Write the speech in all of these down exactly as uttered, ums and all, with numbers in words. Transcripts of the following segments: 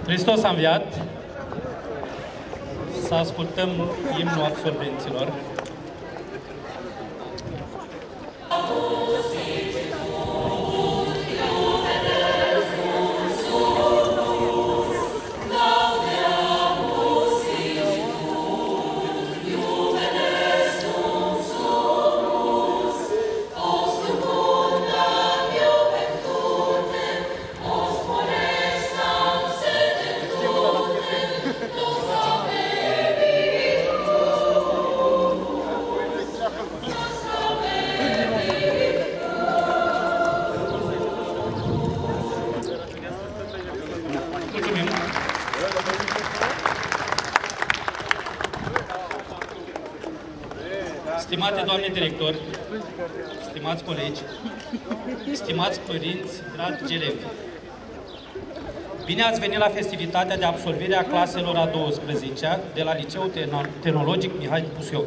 Hristos a înviat. Să ascultăm imnul absolvenților. Stimate doamne director, stimați colegi, stimați părinți, dragi elevi, bine ați venit la festivitatea de absolvire a claselor a douăsprezecea de la Liceul Tehnologic Mihai Pusiov.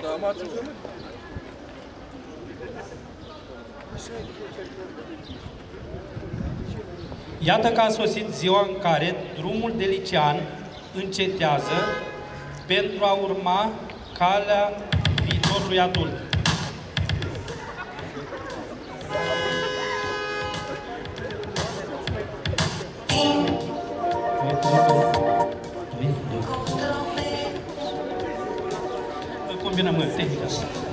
Iată că a sosit ziua în care drumul de licean încetează pentru a urma calea viitorului adult. Combinăm tehnica.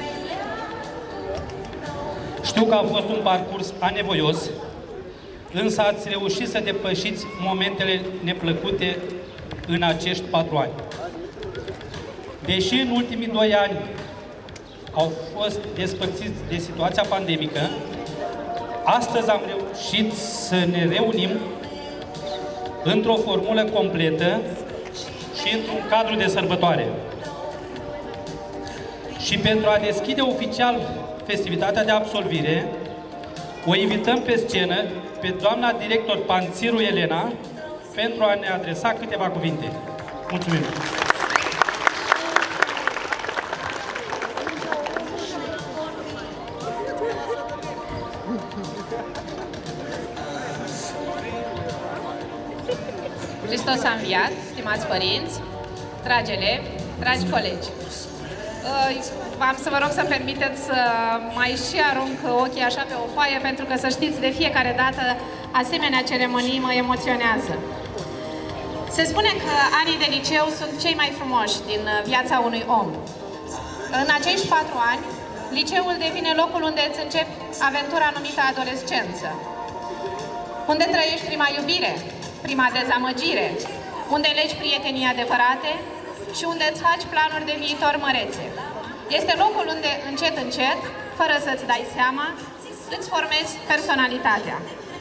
Știu că a fost un parcurs anevoios, însă ați reușit să depășiți momentele neplăcute în acești patru ani. Deși în ultimii doi ani au fost despărțiți de situația pandemică, astăzi am reușit să ne reunim într-o formulă completă și într-un cadru de sărbătoare. Și pentru a deschide oficial festivitatea de absolvire, o invităm pe scenă pe doamna director Panțiru Elena pentru a ne adresa câteva cuvinte. Mulțumim! Hristos a înviat, stimați părinți, dragi elevi, dragi colegi. Am să vă rog să-mi permiteți să mai și arunc ochii așa pe o foaie, pentru că să știți, de fiecare dată asemenea ceremonii mă emoționează. Se spune că anii de liceu sunt cei mai frumoși din viața unui om. În acești patru ani, liceul devine locul unde îți începi aventura numită adolescență, unde trăiești prima iubire, prima dezamăgire, unde legi prietenii adevărate și unde îți faci planuri de viitor mărețe. Este locul unde, încet, încet, fără să-ți dai seama, îți formezi personalitatea.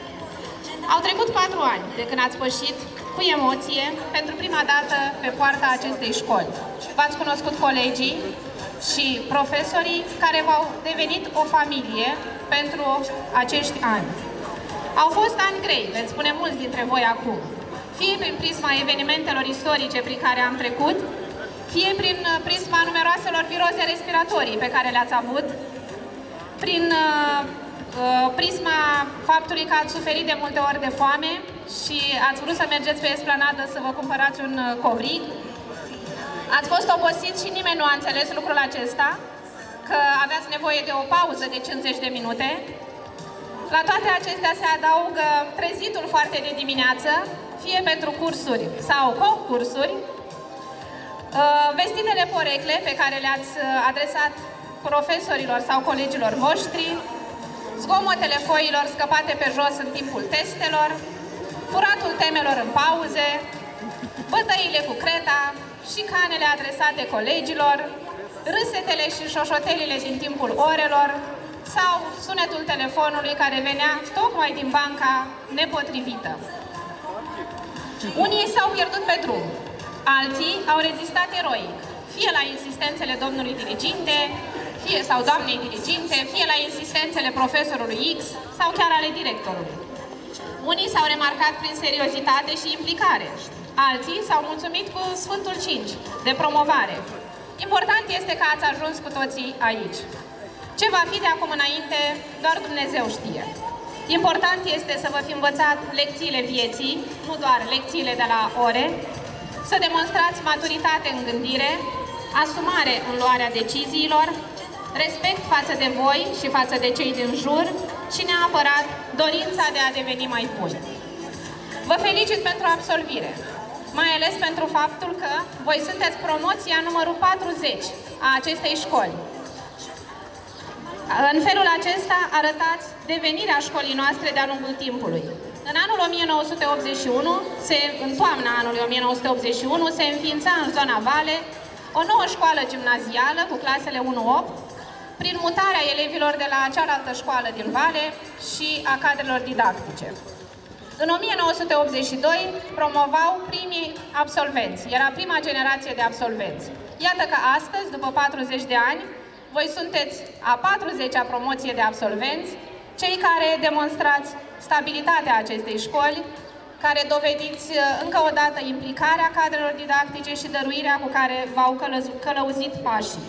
Au trecut patru ani de când ați pășit cu emoție pentru prima dată pe poarta acestei școli. V-ați cunoscut colegii și profesorii care v-au devenit o familie pentru acești ani. Au fost ani grei, veți spune mulți dintre voi acum, fie prin prisma evenimentelor istorice prin care am trecut, fie prin prisma numeroaselor viroze respiratorii pe care le-ați avut, prin uh, prisma faptului că ați suferit de multe ori de foame și ați vrut să mergeți pe esplanadă să vă cumpărați un covrig. Ați fost obosiți și nimeni nu a înțeles lucrul acesta, că aveați nevoie de o pauză de cincizeci de minute. La toate acestea se adaugă trezitul foarte de dimineață, fie pentru cursuri sau concursuri, vestitele porecle pe care le-ați adresat profesorilor sau colegilor voștri, zgomotele foilor scăpate pe jos în timpul testelor, furatul temelor în pauze, bătăile cu creta, șicanele adresate colegilor, râsetele și șoșotelile din timpul orelor sau sunetul telefonului care venea tocmai din banca nepotrivită. Unii s-au pierdut pe drum, alții au rezistat eroic, fie la insistențele domnului diriginte, fie sau doamnei diriginte, fie la insistențele profesorului X sau chiar ale directorului. Unii s-au remarcat prin seriozitate și implicare, alții s-au mulțumit cu Sfântul cinci de promovare. Important este că ați ajuns cu toții aici. Ce va fi de acum înainte, doar Dumnezeu știe. Important este să vă fi învățat lecțiile vieții, nu doar lecțiile de la ore, să demonstrați maturitate în gândire, asumare în luarea deciziilor, respect față de voi și față de cei din jur și neapărat dorința de a deveni mai buni. Vă felicit pentru absolvire, mai ales pentru faptul că voi sunteți promoția numărul patruzeci a acestei școli. În felul acesta arătați devenirea școlii noastre de-a lungul timpului. În anul o mie nouă sute optzeci și unu, se, în toamna anului o mie nouă sute optzeci și unu, se înființa în zona Vale o nouă școală gimnazială cu clasele unu opt, prin mutarea elevilor de la cealaltă școală din Vale și a cadrelor didactice. În o mie nouă sute optzeci și doi promovau primii absolvenți, era prima generație de absolvenți. Iată că astăzi, după patruzeci de ani, voi sunteți a patruzecea promoție de absolvenți, cei care demonstrați stabilitatea acestei școli, care dovediți încă o dată implicarea cadrelor didactice și dăruirea cu care v-au călăuzit pașii.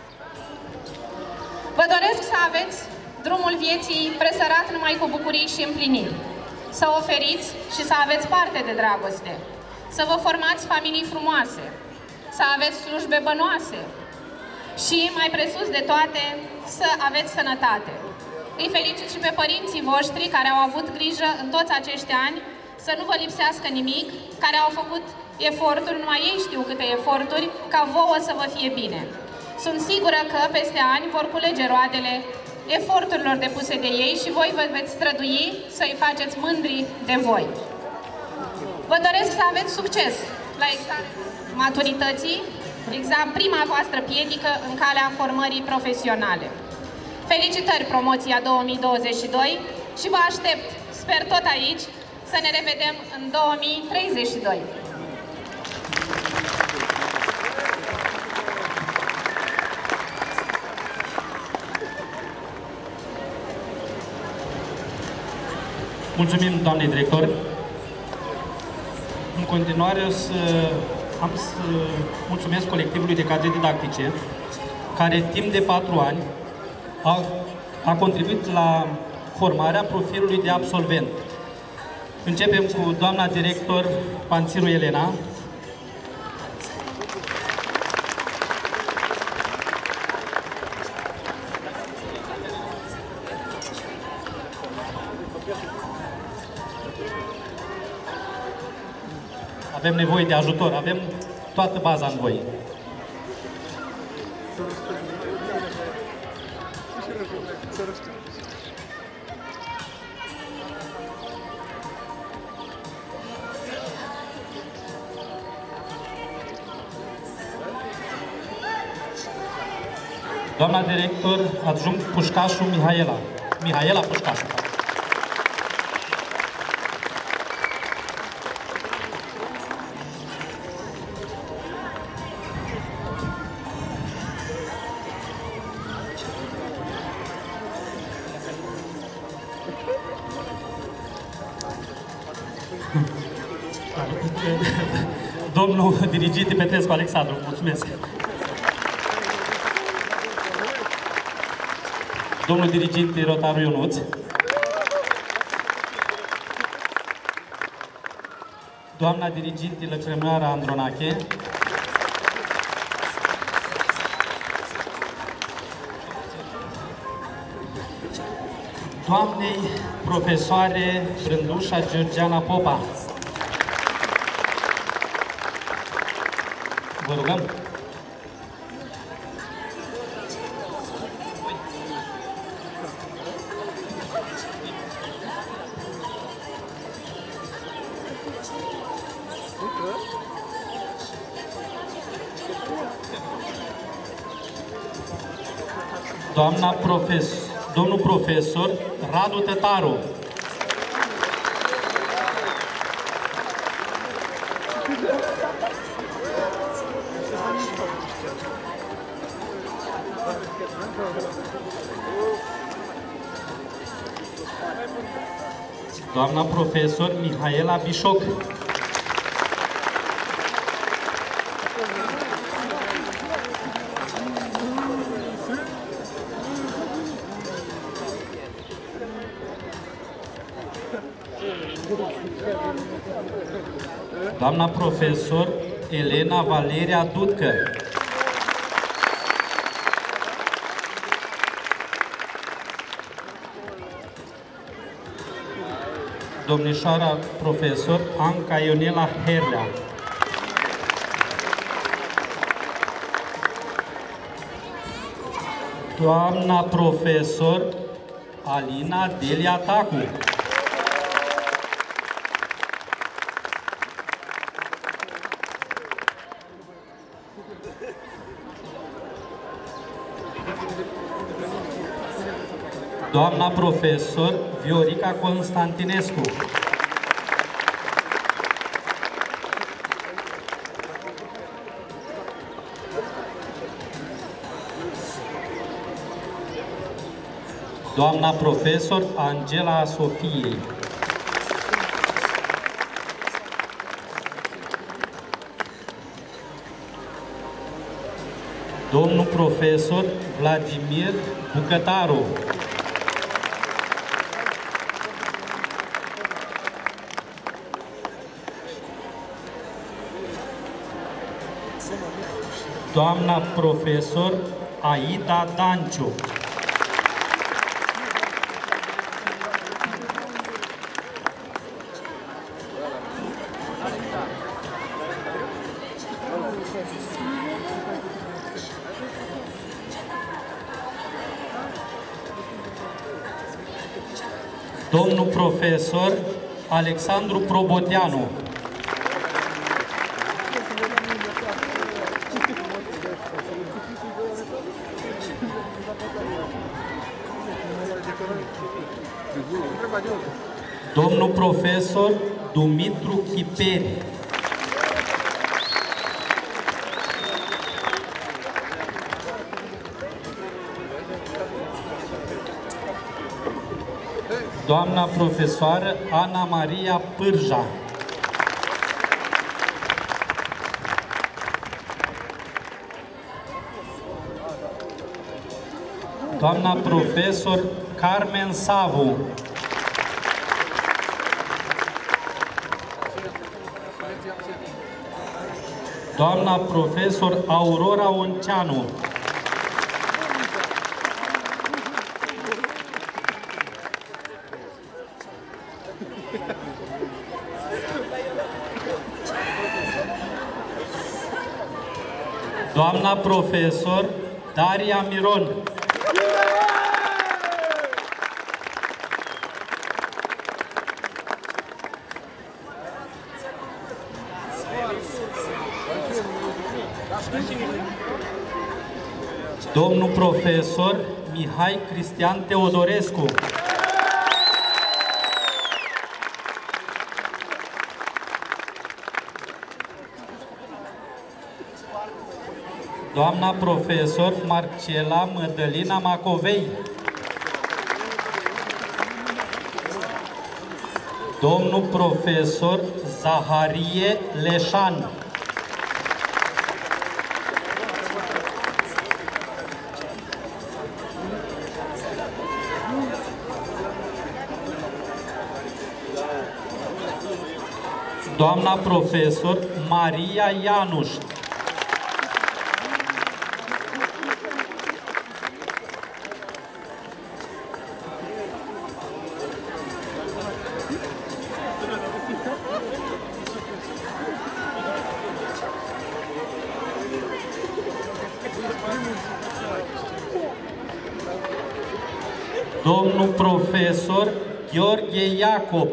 Vă doresc să aveți drumul vieții presărat numai cu bucurii și împliniri, să oferiți și să aveți parte de dragoste, să vă formați familii frumoase, să aveți slujbe bănoase și, mai presus de toate, să aveți sănătate. Îi felicit și pe părinții voștri care au avut grijă în toți acești ani să nu vă lipsească nimic, care au făcut eforturi, numai ei știu câte eforturi, ca vouă să vă fie bine. Sunt sigură că peste ani vor culege roadele eforturilor depuse de ei și voi vă veți strădui să-i faceți mândri de voi. Vă doresc să aveți succes la examenul maturității, exam, prima voastră piedică în calea formării profesionale. Felicitări promoția două mii douăzeci și doi și vă aștept, sper tot aici, să ne revedem în două mii treizeci și doi. Mulțumim, doamnei director. În continuare, o să, am să mulțumesc colectivului de cadre didactice, care timp de patru ani a, a contribuit la formarea profilului de absolvent. Începem cu doamna director Panțiru Elena. Avem nevoie de ajutor, avem toată baza în voi. Doamna director adjunct Pușcașu Mihaela. Mihaela Pușcașu. Domnul dirigit Petrescu Alexandru, mulțumesc. Domnul dirigit Rotaru Ionuț. Doamna dirigit Lăcrămioara Andronache. Doamnei profesoare Brândușa Georgiana Popa. Vă rugăm. Doamna profesor, domnul profesor Radu Tătaru. Doamna profesor Mihaela Bișoc. Doamna profesor Elena Valeria Dudcă. Domnișoara profesor Anca Ionela Herlea. Doamna profesor Alina Delia Tacu. Doamna profesor Viorica Constantinescu. Doamna profesor Angela Sofiei. Domnul profesor Vladimir Bucătaru. Doamna profesor Aida Danciu. Domnul profesor Alexandru Proboteanu. Domnul profesor Dumitru Chiperi. Doamna profesoară Ana Maria Pârja. Doamna profesor Carmen Savu. Doamna profesor Aurora Onceanu. Doamna profesor Daria Miron. Domnul profesor Mihai Cristian Teodorescu. Doamna profesor Marcela Mădălina Macovei. Domnul profesor Zaharie Leșan. Doamna profesor Maria Ianuș. Domnul profesor Gheorghe Iacob.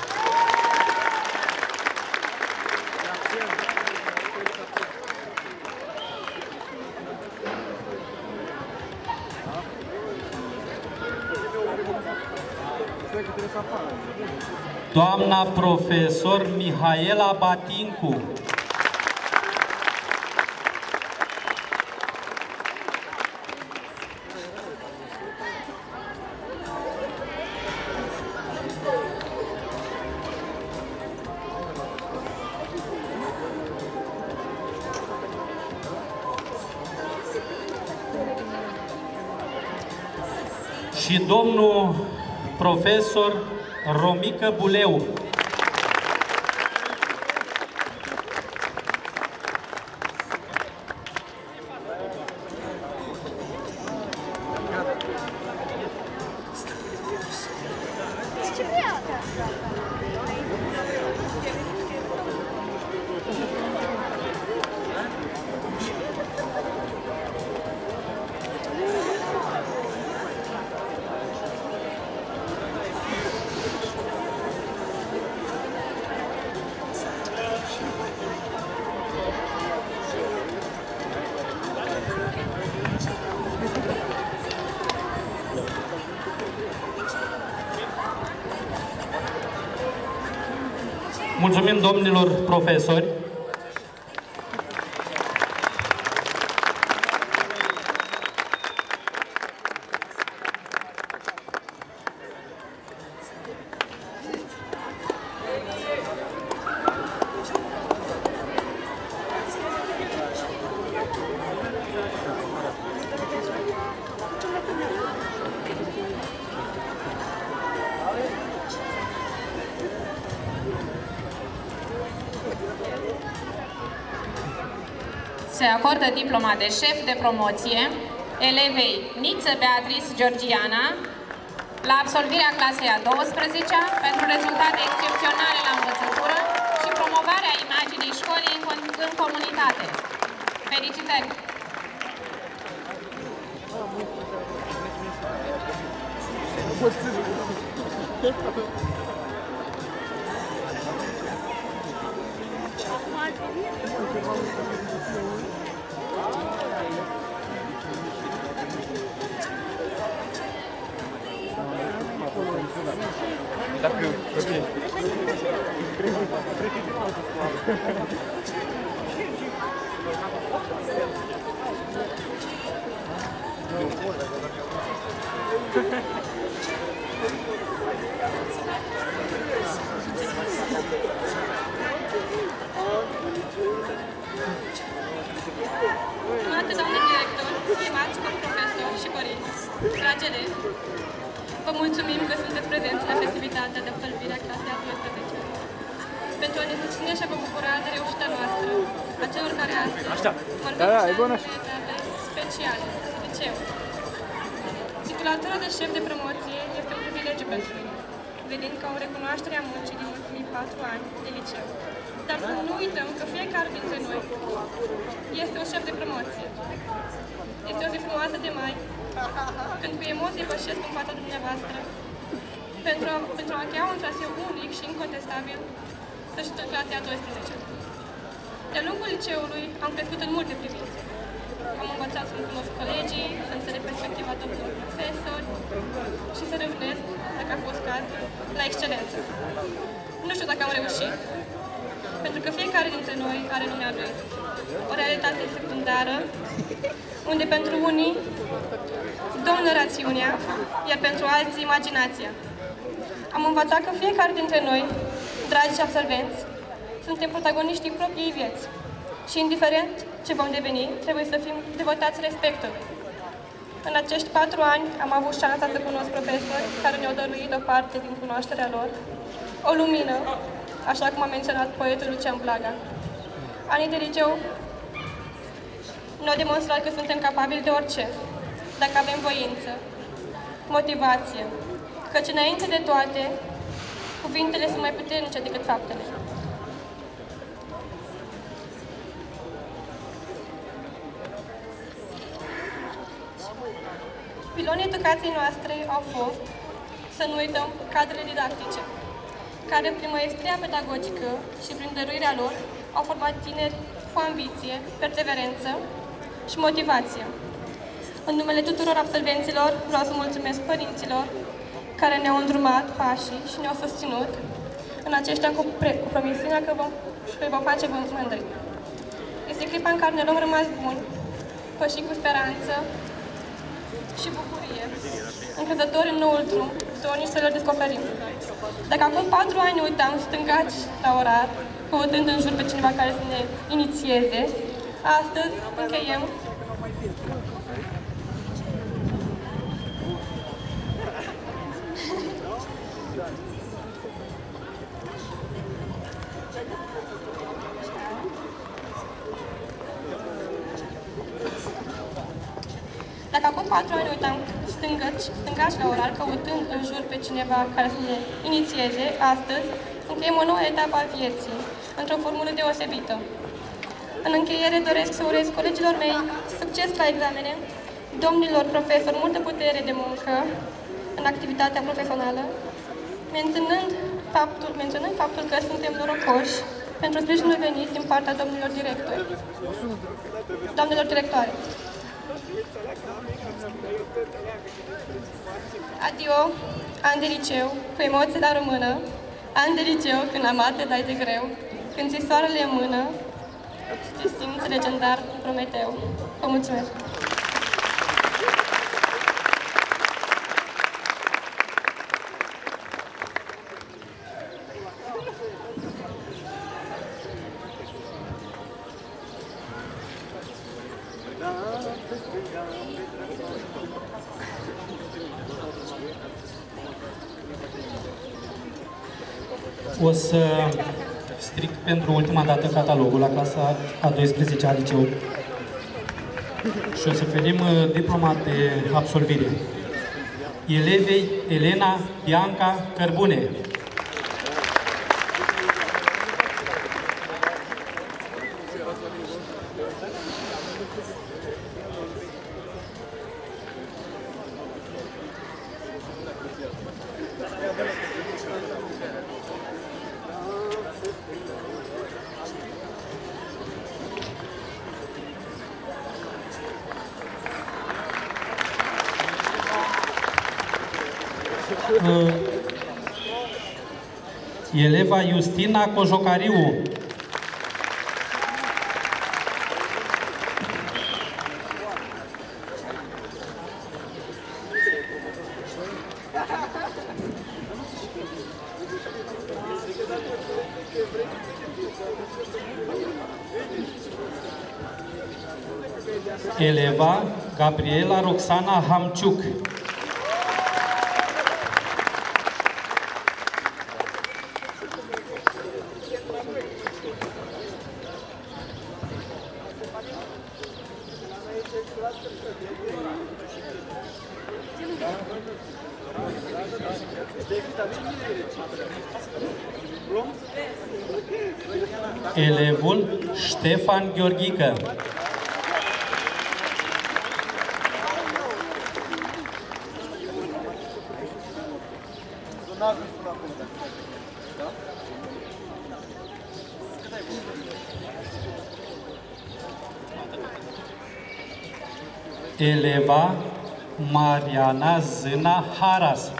Doamna profesor Mihaela Batincu. Și domnul profesor Romică Buleu. Mulțumim domnilor profesori. Se acordă diploma de șef de promoție elevei Niță Beatrice Georgiana la absolvirea clasei a douăsprezecea pentru rezultate excepționale la învățătură și promovarea imaginii școlii în, în comunitate. Felicitări! Dacă Stimate doamne director, stimați profesori și părinți, dragi elevi, vă mulțumim că sunteți prezenți la festivitatea de absolvire a clasei a douăsprezecea. Pentru a ne susține și a vă bucura de reușita noastră, a celor care astăzi vor beneficia de etape speciale, liceu. Titulatura de șef de promoție este un privilegiu pentru mine, venind ca o recunoaștere a muncii din ultimii patru ani de liceu. Dar să nu uităm că fiecare dintre noi este un șef de promoție. Este o zi frumoasă de mai, când cu emoții pășesc în fața dumneavoastră, pentru a, pentru a încheia un traseu unic și incontestabil, sfârșitul clasei a douăsprezecea. De-a lungul liceului am crescut în multe privințe. Am învățat să-mi cunosc colegii, să înțeleg perspectiva domnilor profesori și să reunesc, dacă a fost caz, la excelență. Nu știu dacă am reușit, pentru că fiecare dintre noi are lumea lui. O realitate secundară, unde pentru unii domnă rațiunea, iar pentru alții imaginația. Am învățat că fiecare dintre noi, dragi absolvenți, suntem protagoniștii propriei vieți și, indiferent ce vom deveni, trebuie să fim devotați respectului. În acești patru ani am avut șansa să cunosc profesori care ne-au dăruit o parte din cunoașterea lor, o lumină, așa cum a menționat poetul Lucian Blaga. Anii de liceu ne-au demonstrat că suntem capabili de orice, dacă avem voință, motivație, căci înainte de toate, cuvintele sunt mai puternice decât faptele. Pilonii educației noastre au fost, să nu uităm, cadrele didactice, care prin măestria pedagogică și prin dăruirea lor au format tineri cu ambiție, perseverență și motivație. În numele tuturor absolvenților vreau să mulțumesc părinților care ne-au îndrumat pașii și ne-au susținut în aceștia cu, cu promisiunea că vom, că vom face mândri. Este clipa în care ne luăm rămas buni, păși cu speranță și bucurie, încrezători în noul drum, dornici să le descoperim. Dacă acum patru ani ne uitam stângaci la orar, căutând în jur pe cineva care să ne inițieze, astăzi încheiem Dacă acum patru ani uitam stângaci, stângaci la orar, căutând în jur pe cineva care să ne inițieze, astăzi încheiem o nouă etapă a vieții, într-o formulă deosebită. În încheiere doresc să urez colegilor mei succes la examene, domnilor profesori multă putere de muncă în activitatea profesională, menționând faptul, menționând faptul că suntem norocoși pentru sprijinul venit din partea domnilor directori. Doamnelor directoare. Adio, an de liceu, cu emoții la română, Ani de liceu, când amat te dai de greu, când ți soarele în mână, te simți legendar Prometeu. Vă mulțumesc! O să stric pentru ultima dată catalogul la clasa a douăsprezecea liceu și o să ferim diploma de absolvire. Elevei Elena Bianca Cărbune. Eleva Justina Cojocariu. Eleva Gabriela Roxana Hamciuc. Elevul Ștefan Gheorghică. Eleva Mariana Zâna Haras.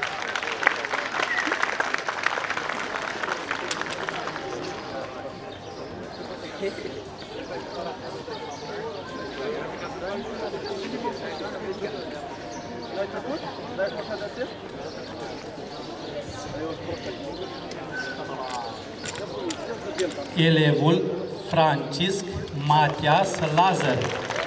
Elevul Francisc Matias Lazar.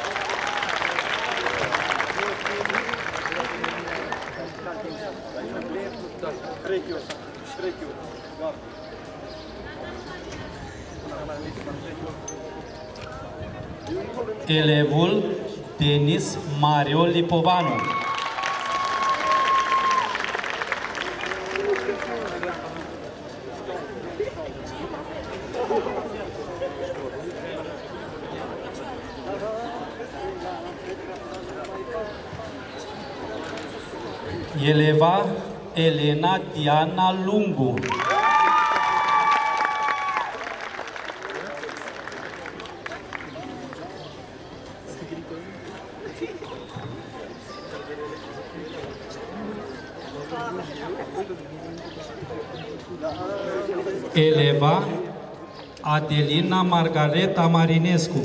Elevul Denis Mario Lipovanu. Eleva Elena Diana Lungu. Eleva Adelina Margareta Marinescu.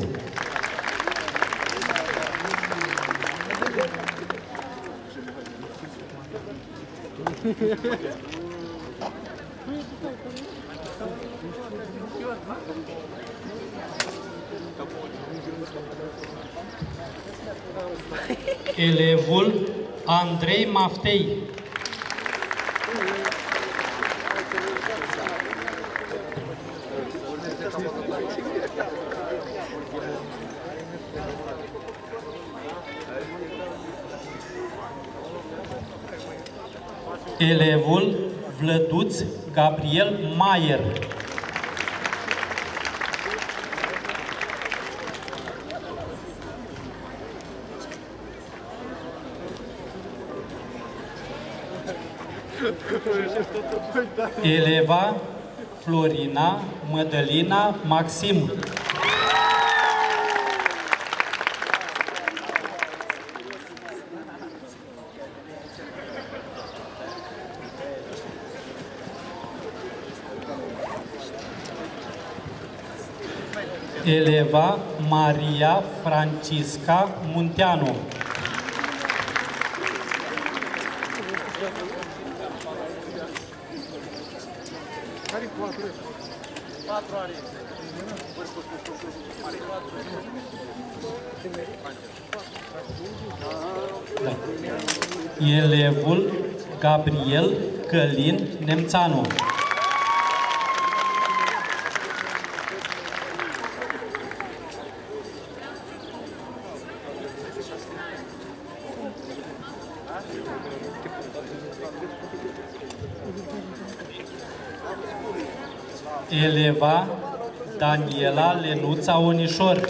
Elevul Andrei Maftei. Elevul Vlăduț Gabriel Maier. Eleva Florina Mădălina Maxim. Eleva Maria Francisca Munteanu. Da. Elevul Gabriel Călin Nemțanu. Eleva Daniela Lenuța Onișor.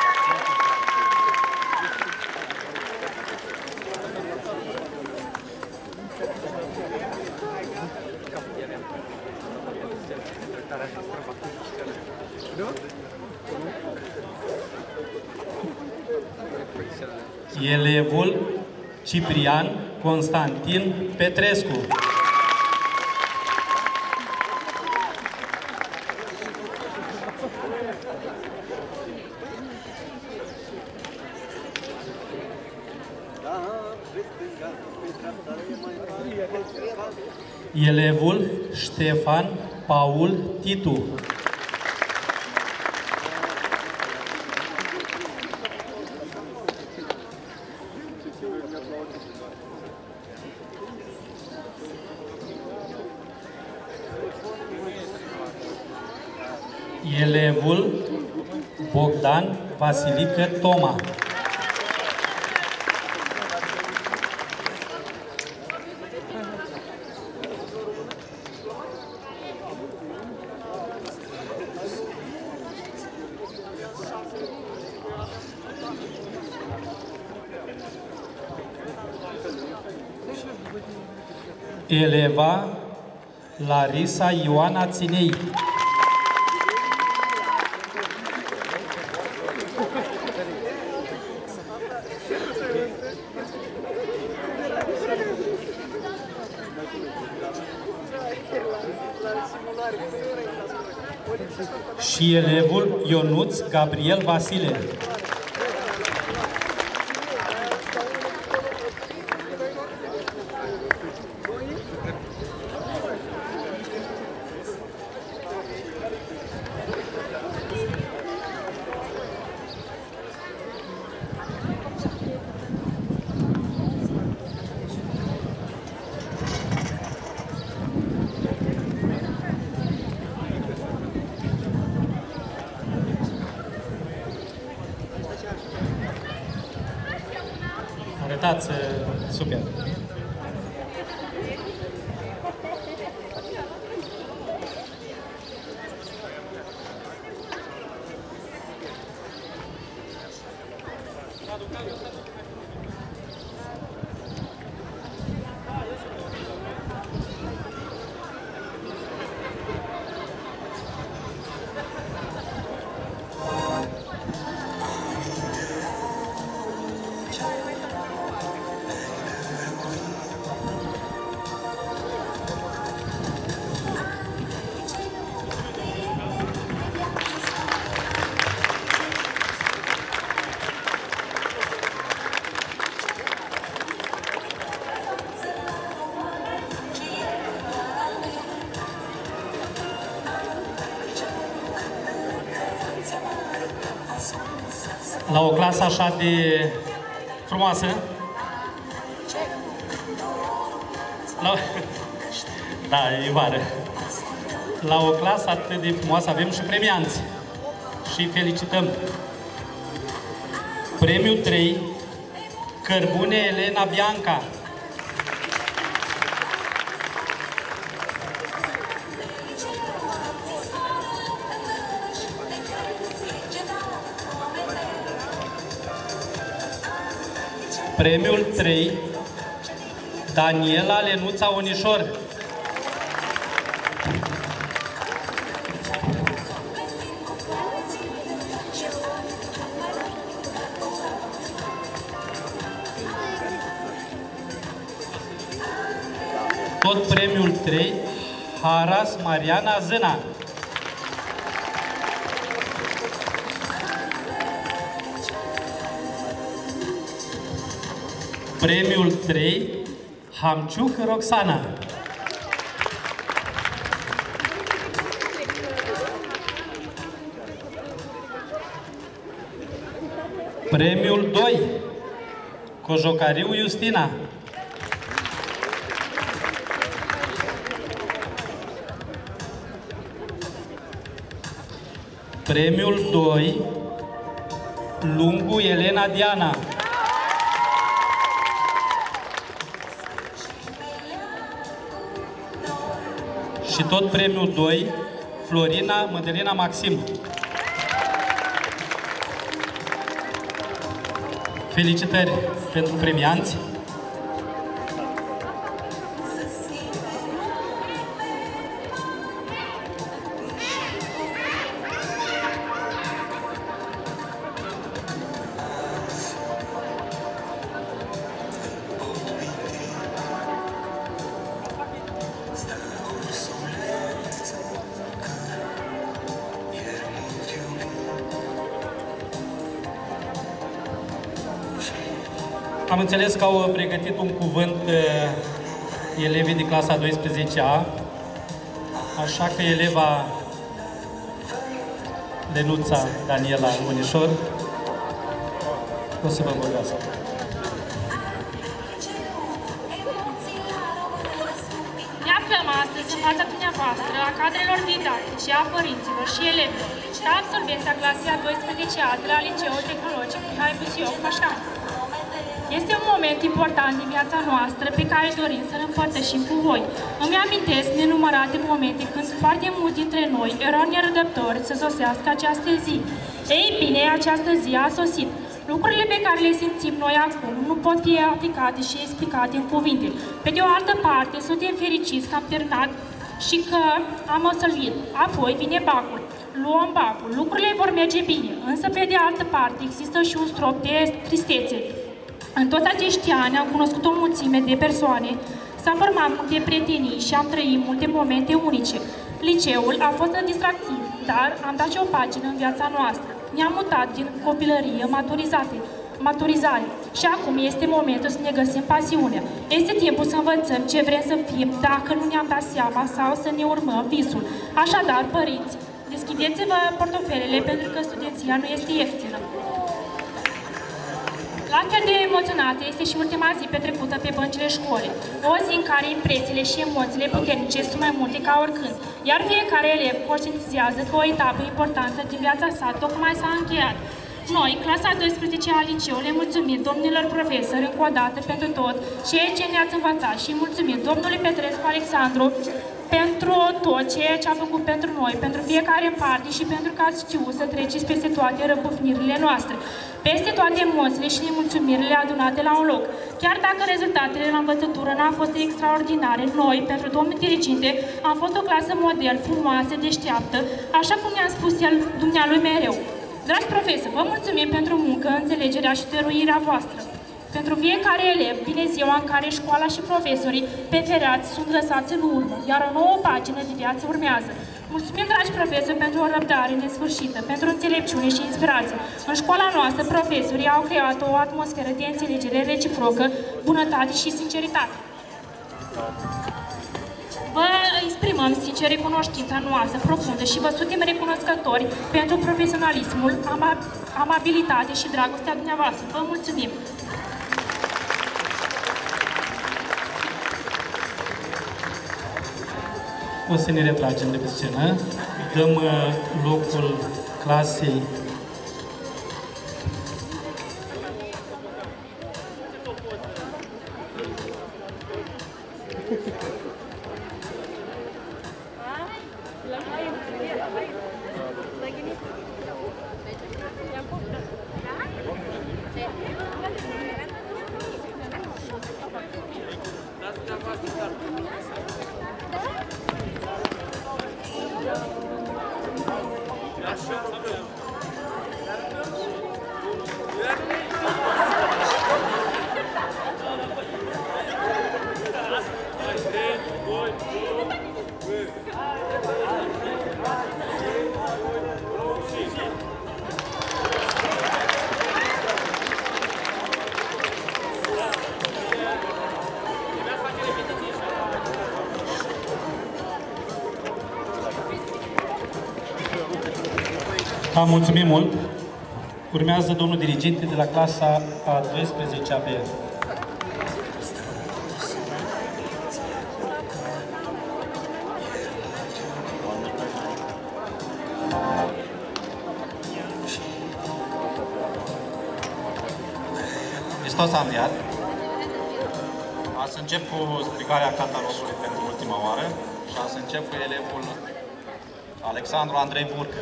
Elevul Ciprian Constantin Petrescu. Elevul Ștefan Paul Titu. Elevul Bogdan Vasilică Toma. Eleva Larisa Ioana Ținei. Și elevul Ionuț Gabriel Vasile. Arătați super! La o clasă așa de frumoasă, la... da, e vară. La o clasă atât de frumoasă avem și premianți și felicităm. Premiul trei, Cărbune Elena Bianca. Premiul trei, Daniela Lenuța Onișor. Tot premiul trei, Haras Mariana Zâna. Premiul trei, Hamciuc Roxana. Premiul doi, Cojocariu Justina. Premiul doi, Lungu Elena Diana. Și tot premiul doi, Florina Mădălina Maxim. Felicitări pentru premianți. Am înțeles că au pregătit un cuvânt uh, elevii de clasa a douăsprezecea A, așa că eleva Lenuța Daniela Unișor o să vă vorbească. Ne aflăm astăzi în fața dumneavoastră a cadrelor didactice, a părinților și elevilor și a absolvența clasei a douăsprezecea A de la Liceul Tehnologic Mihai Busioc Pașcan. Este un moment important din viața noastră pe care dorim să-l împărtășim cu voi. Îmi amintesc nenumărate momente când foarte mulți dintre noi erau nerăbdători să sosească această zi. Ei bine, această zi a sosit. Lucrurile pe care le simțim noi acum nu pot fi aplicate și explicate în cuvinte. Pe de o altă parte, suntem fericiți că am terminat și că am absolvit. Apoi vine bacul. Luăm bacul. Lucrurile vor merge bine, însă pe de altă parte există și un strop de tristețe. În toți acești ani am cunoscut o mulțime de persoane, s-au format multe prietenii și am trăit multe momente unice. Liceul a fost distractiv, dar am dat și o pagină în viața noastră. Ne-am mutat din copilărie maturizate, maturizare și acum este momentul să ne găsim pasiunea. Este timpul să învățăm ce vrem să fim dacă nu ne-am dat seama sau să ne urmăm visul. Așadar, părinți, deschideți-vă portofelele pentru că studenția nu este ieftină. La fel de emoționată este și ultima zi petrecută pe băncile școlii. O zi în care impresiile și emoțiile puternice sunt mai multe ca oricând, iar fiecare elev conștientizează că o etapă importantă din viața sa tocmai s-a încheiat. Noi, clasa a douăsprezecea a liceului, le mulțumim domnilor profesori încă o dată pentru tot ceea ce ne-ați învățat și mulțumim domnului Petrescu Alexandru pentru tot ceea ce a făcut pentru noi, pentru fiecare în parte și pentru că ați știut să treceți peste toate răbufnirile noastre, peste toate emoțiile și nemulțumirile adunate la un loc. Chiar dacă rezultatele la învățătură n-au fost extraordinare, noi, pentru domnul diriginte, am fost o clasă model, frumoasă, deșteaptă, așa cum ne-a spus el dumnealui mereu. Dragi profesori, vă mulțumim pentru muncă, înțelegerea și dăruirea voastră. Pentru fiecare elev vine ziua în care școala și profesorii preferați sunt lăsați în urmă, iar o nouă pagină de viață urmează. Mulțumim, dragi profesori, pentru o răbdare nesfârșită, pentru înțelepciune și inspirație. În școala noastră, profesorii au creat o atmosferă de înțelegere reciprocă, bunătate și sinceritate. Vă exprimăm sincer recunoștința noastră profundă și vă suntem recunoscători pentru profesionalismul, amabilitate și dragostea dumneavoastră. Vă mulțumim! O să ne retragem de pe scenă, dăm locul clasei Așa. Da, mulțumim mult. Urmează domnul diriginte de la clasa a douăsprezecea B. Hristos a înviat. Azi încep cu strigarea catalogului pentru ultima oară și azi încep cu elevul Alexandru Andrei Burcă.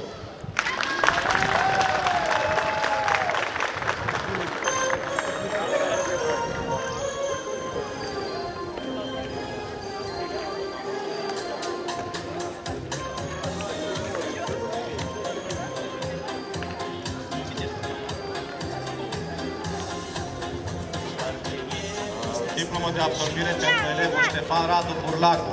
Diplomă de absorbire pentru elevul Ștefan Radu Burlacu.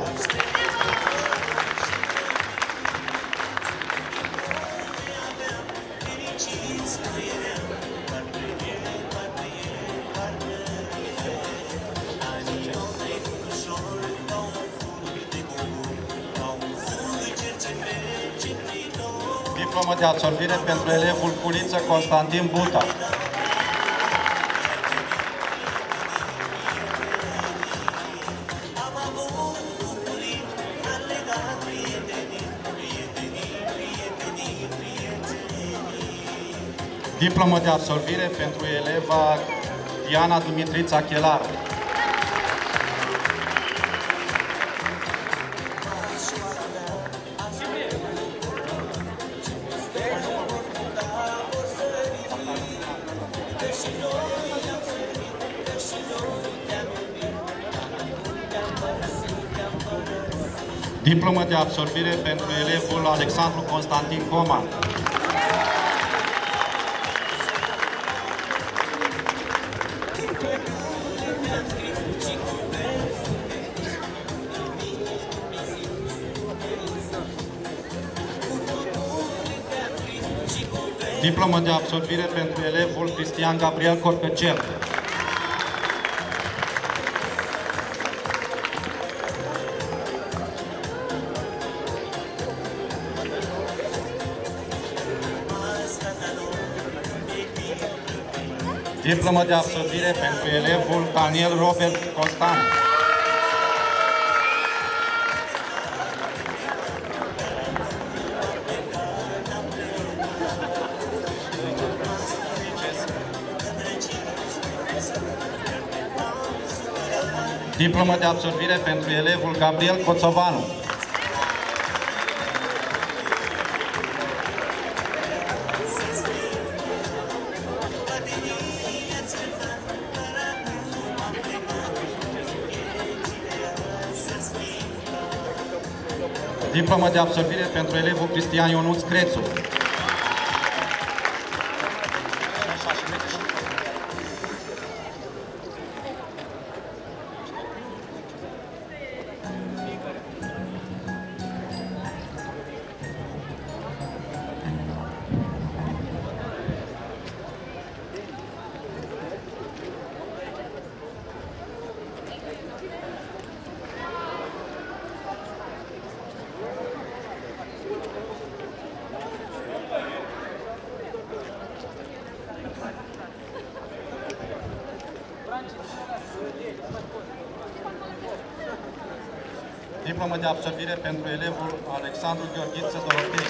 Diplomă de absorbire pentru elevul Culiță Constantin Buta. Diplomă de absolvire pentru eleva Diana Dumitrița Chelar. Diplomă de absolvire pentru elevul Alexandru Constantin Coma. Diplomă de absolvire pentru elevul Cristian Gabriel Corcăcel. Diplomă de absolvire pentru elevul Daniel Robert Constant. Diplomă de absolvire pentru elevul Gabriel Coțovanu. Diplomă de absolvire pentru elevul Cristian Ionuț Crețu. Diplomă de absolvire pentru elevul Alexandru Gheorghiță Dorotei.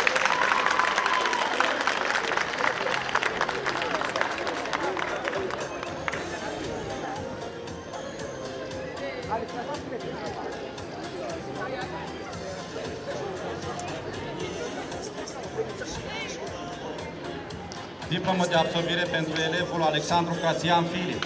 Diplomă de absolvire pentru elevul Alexandru Cazian Filip.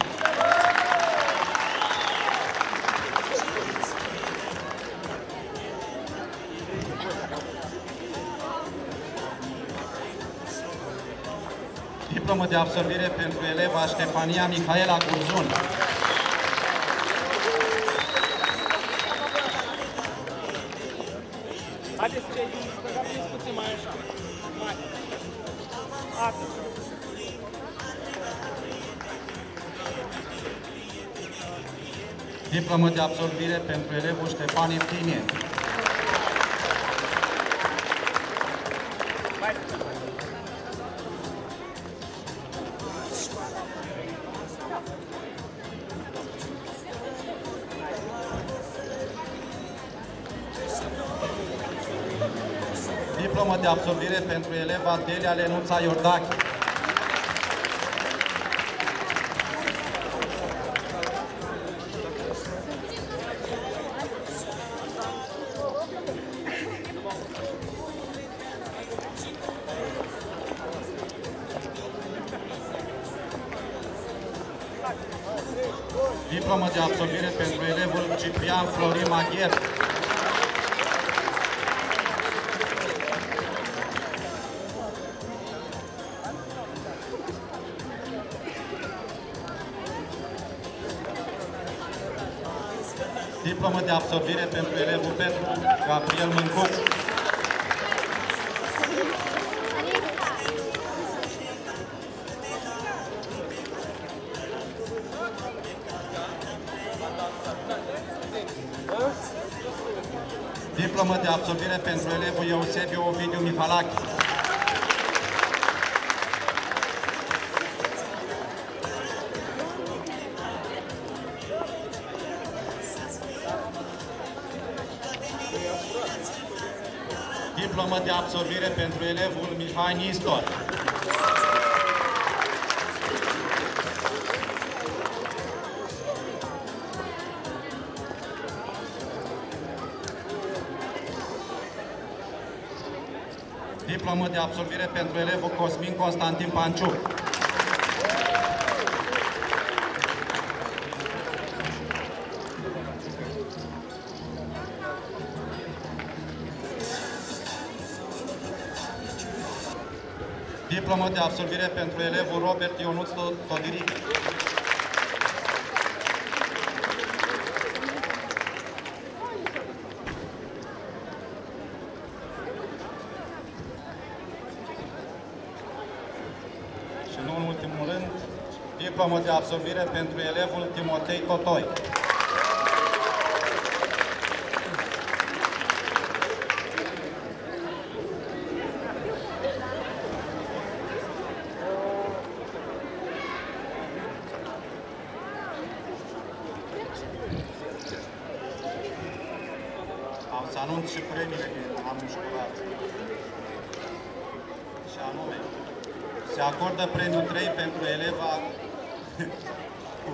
Diplomă de absolvire pentru eleva Ștefania Mihaela Gurzun. Haideți să stăgați puțin mai așa. Mai. Atât. Diplomă de absolvire pentru elevul Ștefan Eftimie. Diplomă de absolvire pentru eleva Delia Lenuța Iordache. Diplomă de absolvire pentru elevul Ciprian Florin Maghier. Diplomă de absolvire pentru elevul Petru Gabriel Mâncuc. Diplomă de absolvire pentru elevul Eusebiu Ovidiu Mihalache. Diplomă de absolvire pentru elevul Mihai Nistor. Diplomă de absolvire pentru elevul Cosmin Constantin Panciu. Diplomă de absolvire pentru elevul Robert Ionuț Todiric. Și nu în ultimul rând, diplomă de absolvire pentru elevul Timotei Totoi. Am să anunț și premiile din anul școlar. Și anume, se acordă premiul trei pentru eleva cu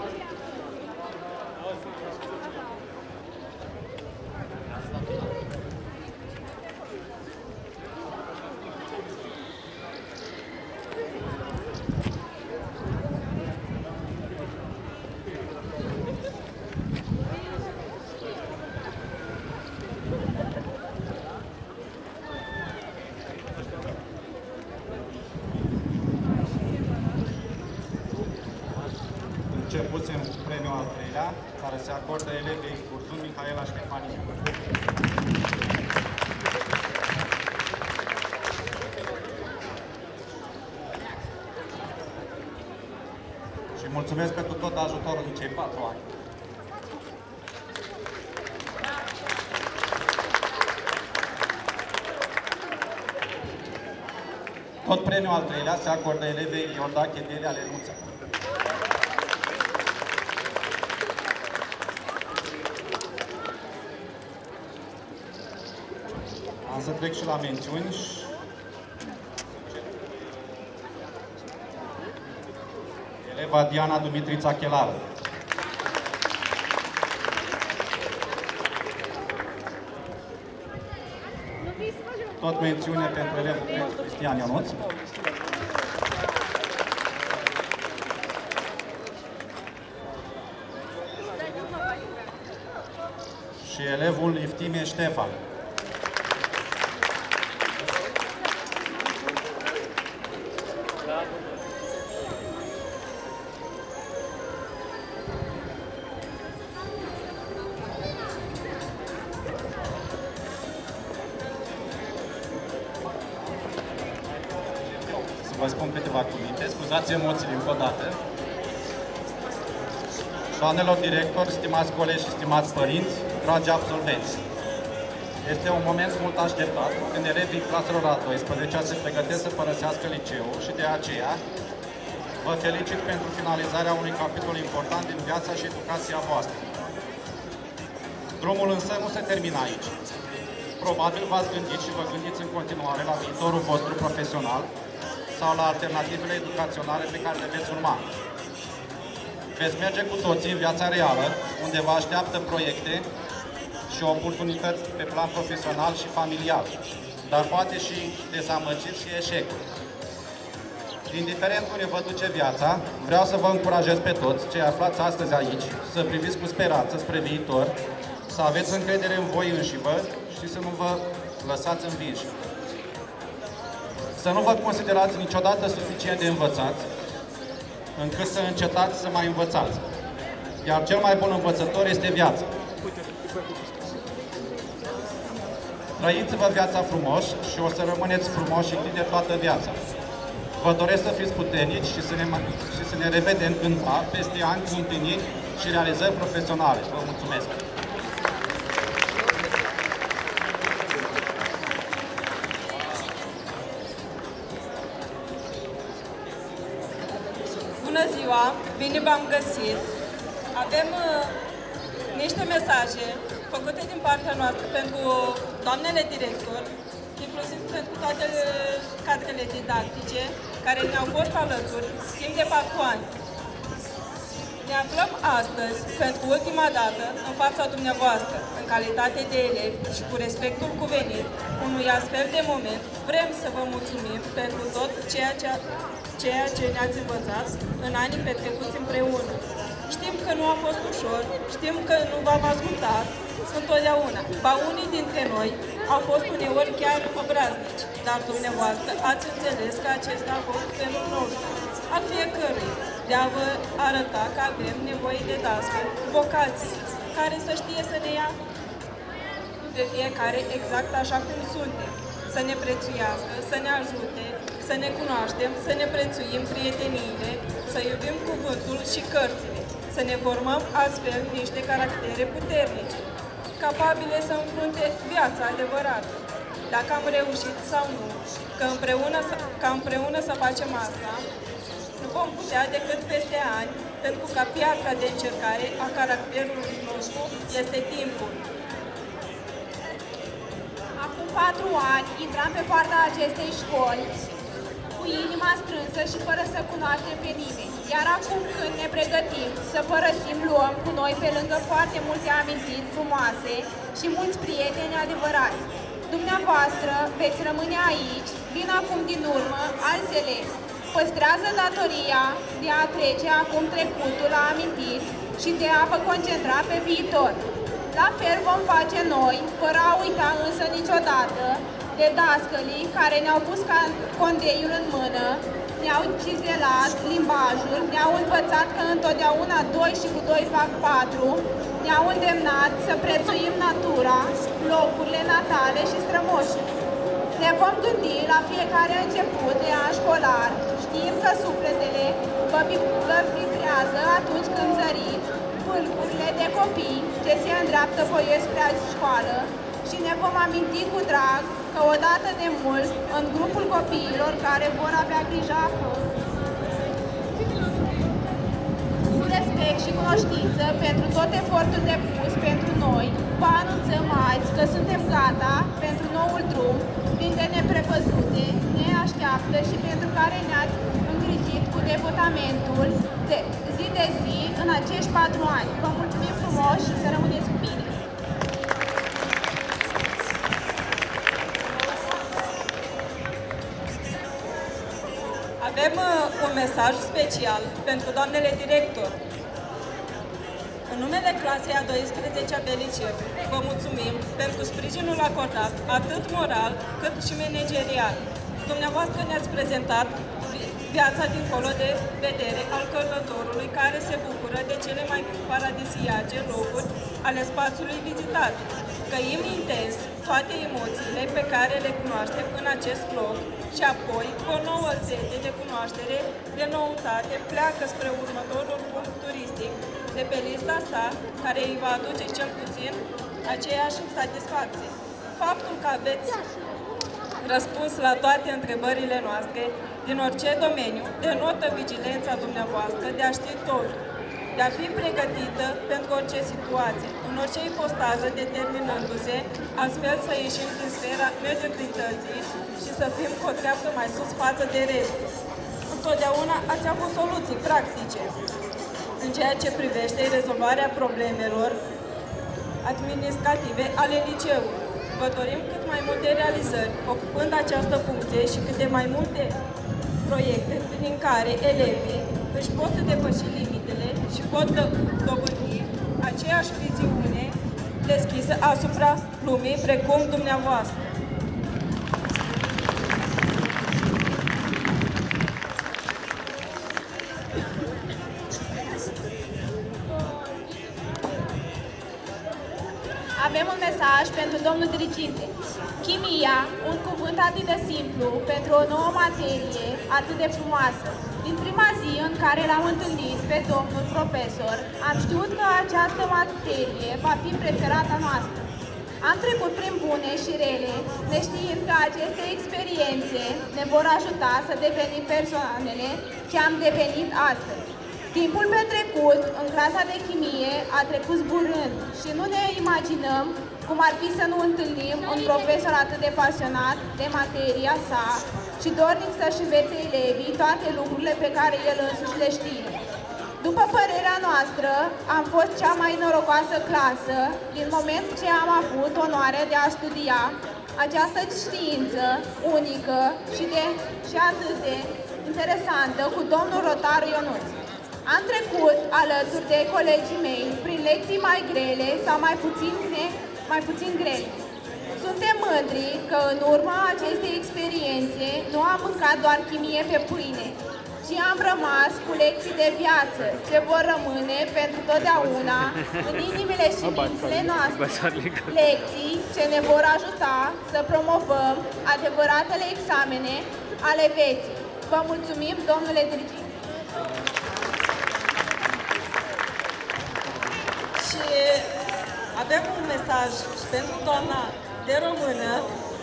începusem premiul al treilea, care se acordă elevei Curzun Mihaela Ștefania. Și mulțumesc pentru tot ajutorul în cei patru ani. Tot premiul al treilea se acordă elevei Iordache Delia Lenuța. Am să trec și la mențiuni. Eleva Diana Dumitrița Chelar. Tot mențiune pentru elevul Cristian Ionuț. Și elevul Iftimie Ștefan. Vă spun câteva cuvinte, scuzați emoțiile încă o dată. Doamnelor directori, stimați colegi și stimați părinți, dragi absolvenți, este un moment mult așteptat când elevii claselor a douăsprezecea se pregătesc să părăsească liceul și de aceea vă felicit pentru finalizarea unui capitol important din viața și educația voastră. Drumul însă nu se termină aici. Probabil v-ați gândit și vă gândiți în continuare la viitorul vostru profesional sau la alternativele educaționale pe care le veți urma. Veți merge cu toții în viața reală, unde vă așteaptă proiecte și oportunități pe plan profesional și familial, dar poate și dezamăgiri și eșecuri. Indiferent unde vă duce viața, vreau să vă încurajez pe toți cei aflați astăzi aici să priviți cu speranță spre viitor, să aveți încredere în voi înșivă și să nu vă lăsați învinși. Să nu vă considerați niciodată suficient de învățați, încât să încetați să mai învățați. Iar cel mai bun învățător este viața. Trăiți-vă viața frumos și o să rămâneți frumoși și de toată viața. Vă doresc să fiți puternici și să ne, și să ne revedem cândva peste ani cu întâlniri și realizări profesionale. Vă mulțumesc! Bună ziua! Bine v-am găsit! Avem uh, niște mesaje făcute din partea noastră pentru doamnele director, inclusiv pentru toate cadrele didactice care ne-au fost alături timp de patru ani. Ne aflăm astăzi, pentru ultima dată, în fața dumneavoastră, în calitate de elevi și cu respectul cuvenit unui astfel de moment, vrem să vă mulțumim pentru tot ceea ce, ceea ce ne-ați învățat în anii petrecuți împreună. Știm că nu a fost ușor, știm că nu v-am ascultat întotdeauna. Ba unii dintre noi au fost uneori chiar obraznici, dar dumneavoastră ați înțeles că acesta a fost felul nostru, al fiecărui, de a vă arăta că avem nevoie de dascăli, vocații, care să știe să ne ia pe fiecare exact așa cum suntem, să ne prețuiască, să ne ajute, să ne cunoaștem, să ne prețuim prieteniile, să iubim cuvântul și cărțile, să ne formăm astfel niște caractere puternice, capabile să înfrunte viața adevărată. Dacă am reușit sau nu, că împreună, ca împreună să facem asta, nu vom putea decât peste ani, pentru că piatra de încercare a caracterului nostru este timpul. Acum patru ani intram pe poarta acestei școli cu inima strânsă și fără să cunoaștem pe nimeni. Iar acum când ne pregătim să părăsim, luăm cu noi pe lângă foarte multe amintiri frumoase și mulți prieteni adevărați. Dumneavoastră veți rămâne aici, vin acum din urmă alți elevi. Păstrează datoria de a trece acum trecutul la amintiri și de a vă concentra pe viitor. La fel vom face noi, fără a uita însă niciodată de dascălii care ne-au pus condeiul în mână, ne-au cizelat limbajul, ne-au învățat că întotdeauna doi și cu doi fac patru, ne-au îndemnat să prețuim natura, locurile natale și strămoșii. Ne vom gândi la fiecare început de an școlar. Știm că sufletele vă vibrează atunci când zăriți vâlcurile de copii ce se îndreaptă voiesc spre școală și ne vom aminti cu drag că odată de mult, în grupul copiilor care vor avea grijă acum, cu respect și cunoștință pentru tot efortul depus pentru noi, vă anunțăm azi că suntem gata pentru noul drum, plin de neprevăzute, ne așteaptă și pentru care ne-ați îngrijit cu devotamentul de zi de zi în acești patru ani. Vă mulțumim frumos și să rămâneți cu bine! Avem uh, un mesaj special pentru doamnele director. În numele clasei a douăsprezecea de liceu, vă mulțumim pentru sprijinul acordat, atât moral cât și managerial. Dumneavoastră ne-ați prezentat viața dincolo de vedere al călătorului care se bucură de cele mai paradisiace locuri ale spațiului vizitat. Căim intens toate emoțiile pe care le cunoaștem în acest loc și apoi, cu o nouă sete de cunoaștere, de noutate, pleacă spre următorul punct turistic de pe lista sa, care îi va aduce cel puțin aceeași satisfacție. Faptul că aveți răspuns la toate întrebările noastre din orice domeniu denotă vigilența dumneavoastră de a ști totul. de a fi pregătită pentru orice situație, în orice ipostază, determinându-se, astfel să ieșim din sfera mediocrității și să fim cu o treaptă mai sus față de rest. Întotdeauna ați avut soluții practice în ceea ce privește rezolvarea problemelor administrative ale liceului. Vă dorim cât mai multe realizări, ocupând această funcție și cât de mai multe proiecte prin care elevii își pot depăși limitele și pot dobândi aceeași viziune deschisă asupra lumii precum dumneavoastră. Avem un mesaj pentru domnul diriginte. Chimia, un cuvânt atât de simplu pentru o nouă materie atât de frumoasă. Din prima zi în care l-am întâlnit pe domnul profesor, am știut că această materie va fi preferata noastră. Am trecut prin bune și rele, neștiind că aceste experiențe ne vor ajuta să devenim persoanele ce am devenit astăzi. Timpul petrecut în clasa de chimie a trecut zburând și nu ne imaginăm cum ar fi să nu întâlnim un profesor atât de pasionat de materia sa și dornic să-și învețe elevii toate lucrurile pe care el însuși le știe. După părerea noastră, am fost cea mai norocoasă clasă din moment ce am avut onoarea de a studia această știință unică și, de, și atât de interesantă cu domnul Rotaru Ionuț. Am trecut alături de colegii mei prin lecții mai grele sau mai puțin, mai puțin grele. Suntem mândri că în urma acestei experiențe nu am mâncat doar chimie pe pâine, ci am rămas cu lecții de viață ce vor rămâne pentru totdeauna în inimile și mințile noastre. Lecții ce ne vor ajuta să promovăm adevăratele examene ale vieții. Vă mulțumim, domnule dirigent. Și avem un mesaj pentru doamna de română.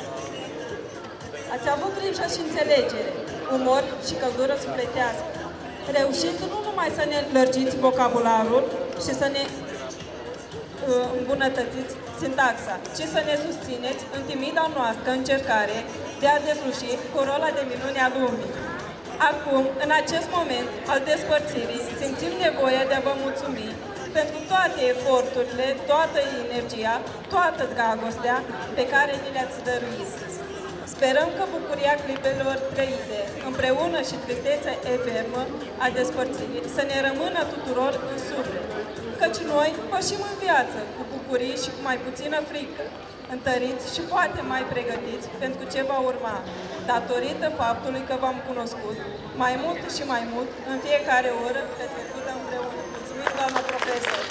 Ați avut grijă și înțelegere, umor și căldură sufletească, reușind nu numai să ne lărgiți vocabularul și să ne uh, îmbunătățiți sintaxa, ci să ne susțineți în timida noastră încercare de a desluși corola de minune a lumii. Acum, în acest moment al despărțirii, simțim nevoia de a vă mulțumi pentru toate eforturile, toată energia, toată dragostea pe care ni le-ați dăruit. Sperăm că bucuria clipelor trăite, împreună și tristețea efemă a despărțirii, să ne rămână tuturor în suflet, căci noi pășim în viață cu bucurii și cu mai puțină frică, întăriți și poate mai pregătiți pentru ce va urma, datorită faptului că v-am cunoscut mai mult și mai mult în fiecare oră petrecută împreună. Mulțumim, doamnă profesor!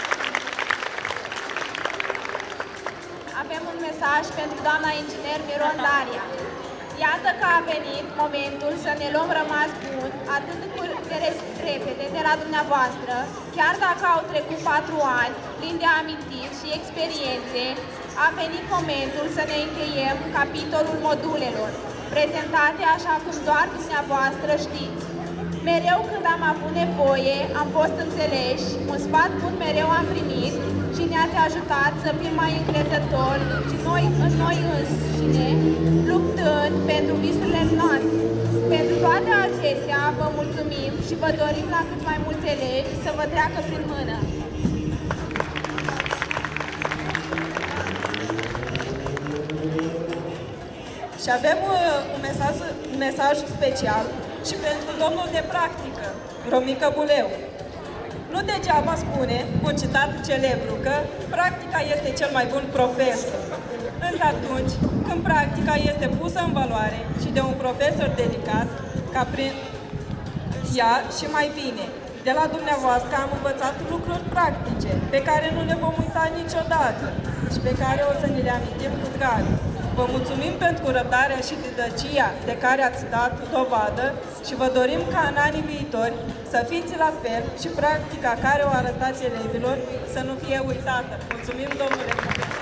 Avem un mesaj pentru doamna inginer Miron Daria. Iată că a venit momentul să ne luăm rămas bun atât de repede de la dumneavoastră, chiar dacă au trecut patru ani plini de amintiri și experiențe, a venit momentul să ne încheiem capitolul modulelor, prezentate așa cum doar dumneavoastră știți. Mereu când am avut nevoie, am fost înțeleși, un sfat bun mereu am primit și ne-ați ajutat să fim mai încrezători și noi în noi înșine, luptând pentru visurile noastre. Pentru toate acestea vă mulțumim și vă dorim la cât mai mulți elevi să vă treacă prin mână. Și avem uh, un, mesaj, un mesaj special și pentru domnul de practică, Romica Buleu. Nu degeaba spune un citat celebru că practica este cel mai bun profesor. Însă atunci când practica este pusă în valoare și de un profesor dedicat, ca prin ea și mai bine. De la dumneavoastră am învățat lucruri practice, pe care nu le vom uita niciodată și pe care o să ne le amintim cu drag. Vă mulțumim pentru răbdarea și didăcia de care ați dat dovadă și vă dorim ca în anii viitori să fiți la fel și practica care o arătați elevilor să nu fie uitată. Mulțumim, domnule profesor!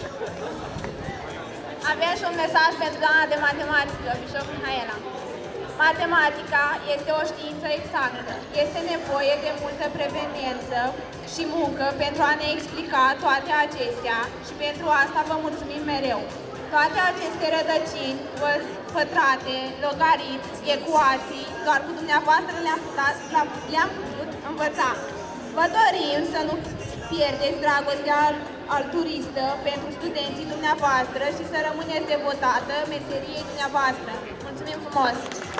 Avem și un mesaj pentru doamna de matematică, Bișop Mihaela. Matematica este o știință exactă. Este nevoie de multă prevenență și muncă pentru a ne explica toate acestea și pentru asta vă mulțumim mereu. Toate aceste rădăcini, pătrate, logaritmi, ecuații, doar cu dumneavoastră le-am le putut învăța. Vă dorim să nu pierdeți dragostea altruistă pentru studenții dumneavoastră și să rămâneți devotată meseriei dumneavoastră. Mulțumim frumos!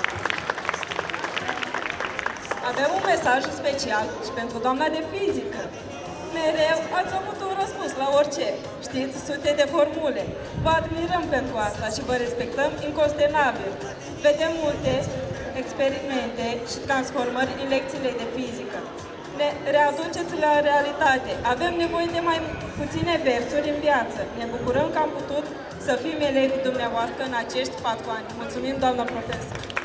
Avem un mesaj special și pentru doamna de fizică. Mereu ați avut un răspuns la orice. Știți sute de formule. Vă admirăm pentru asta și vă respectăm inconstenabil. Vedem multe experimente și transformări în lecțiile de fizică. Ne readuceți la realitate. Avem nevoie de mai puține versuri în viață. Ne bucurăm că am putut să fim elevii dumneavoastră în acești patru ani. Mulțumim, doamnă profesor!